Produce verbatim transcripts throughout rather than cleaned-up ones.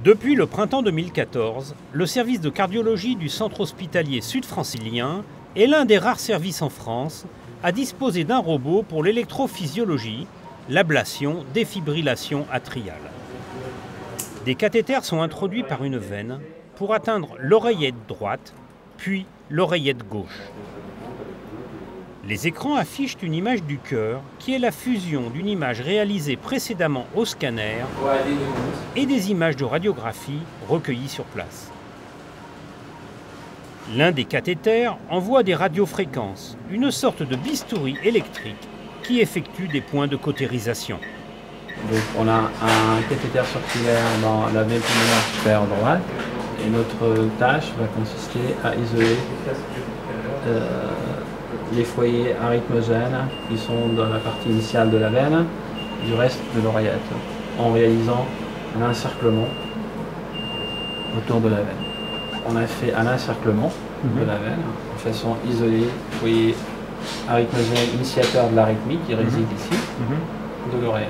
Depuis le printemps deux mille quatorze, le service de cardiologie du centre hospitalier sud-francilien est l'un des rares services en France à disposer d'un robot pour l'électrophysiologie, l'ablation, défibrillation atriale. Des cathéters sont introduits par une veine pour atteindre l'oreillette droite, puis l'oreillette gauche. Les écrans affichent une image du cœur qui est la fusion d'une image réalisée précédemment au scanner et des images de radiographie recueillies sur place. L'un des cathéters envoie des radiofréquences, une sorte de bistouri électrique qui effectue des points de cautérisation. Donc on a un cathéter circulaire dans la veine pulmonaire supérieure droite et notre tâche va consister à isoler euh, les foyers arythmogènes qui sont dans la partie initiale de la veine du reste de l'oreillette en réalisant un encerclement autour de la veine. On a fait un encerclement mmh. de la veine de façon isolée les foyers arythmogènes initiateurs de l'arythmie qui résident mmh. ici mmh. de l'oreillette.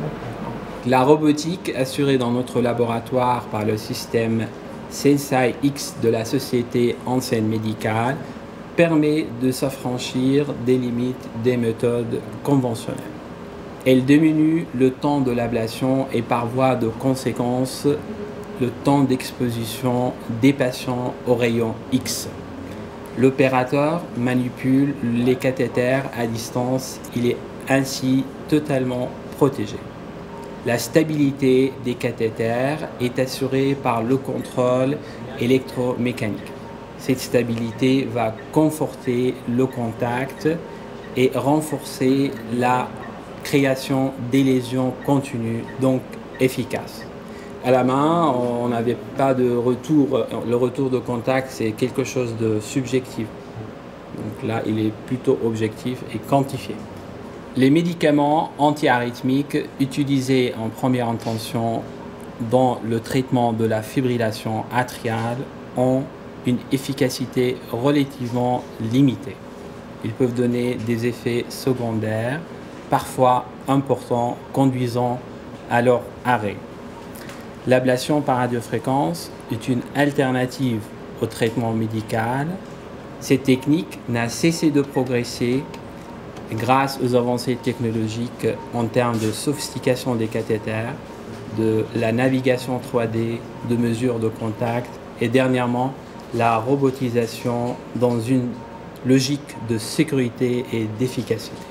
La robotique assurée dans notre laboratoire par le système Sensai X de la société Hansen Médicale permet de s'affranchir des limites des méthodes conventionnelles. Elle diminue le temps de l'ablation et par voie de conséquence le temps d'exposition des patients aux rayons X. L'opérateur manipule les cathéters à distance, il est ainsi totalement protégé. La stabilité des cathéters est assurée par le contrôle électromécanique. Cette stabilité va conforter le contact et renforcer la création des lésions continues, donc efficaces. À la main, on n'avait pas de retour. Le retour de contact, c'est quelque chose de subjectif. Donc là, il est plutôt objectif et quantifié. Les médicaments antiarythmiques utilisés en première intention dans le traitement de la fibrillation atriale ont une efficacité relativement limitée. Ils peuvent donner des effets secondaires, parfois importants, conduisant à leur arrêt. L'ablation par radiofréquence est une alternative au traitement médical. Cette technique n'a cessé de progresser grâce aux avancées technologiques en termes de sophistication des cathéters, de la navigation trois D, de mesures de contact et dernièrement la robotisation dans une logique de sécurité et d'efficacité.